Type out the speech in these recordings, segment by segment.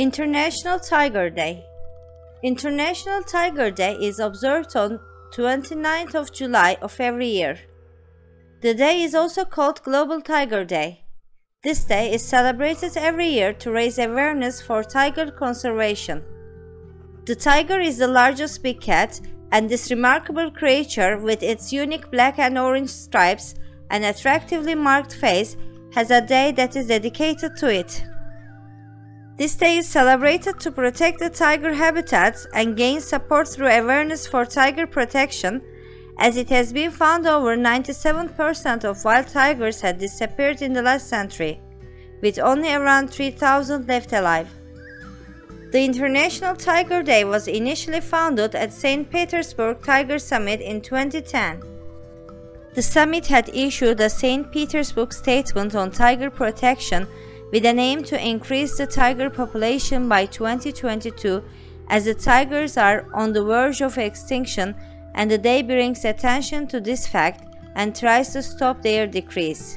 International Tiger Day. International Tiger Day is observed on 29th of July of every year. The day is also called Global Tiger Day. This day is celebrated every year to raise awareness for tiger conservation. The tiger is the largest big cat, and this remarkable creature with its unique black and orange stripes and attractively marked face has a day that is dedicated to it. This day is celebrated to protect the tiger habitats and gain support through awareness for tiger protection, as it has been found over 97% of wild tigers had disappeared in the last century, with only around 3,000 left alive. The International Tiger Day was initially founded at St. Petersburg Tiger Summit in 2010. The summit had issued a St. Petersburg statement on tiger protection with an aim to increase the tiger population by 2022, as the tigers are on the verge of extinction, and the day brings attention to this fact and tries to stop their decrease.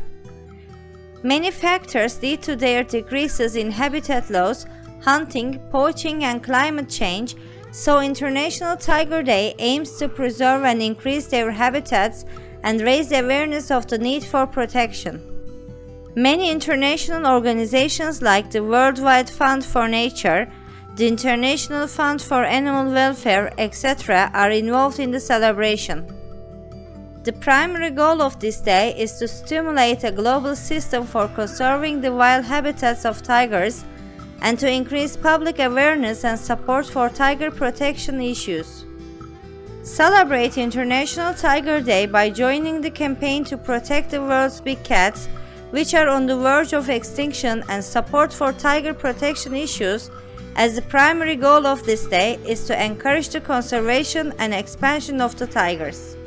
Many factors lead to their decreases in habitat loss, hunting, poaching, and climate change, so International Tiger Day aims to preserve and increase their habitats and raise awareness of the need for protection. Many international organizations like the Worldwide Fund for Nature, the International Fund for Animal Welfare, etc. are involved in the celebration. The primary goal of this day is to stimulate a global system for conserving the wild habitats of tigers and to increase public awareness and support for tiger protection issues. Celebrate International Tiger Day by joining the campaign to protect the world's big cats, which are on the verge of extinction, and support for tiger protection issues, as the primary goal of this day is to encourage the conservation and expansion of the tigers.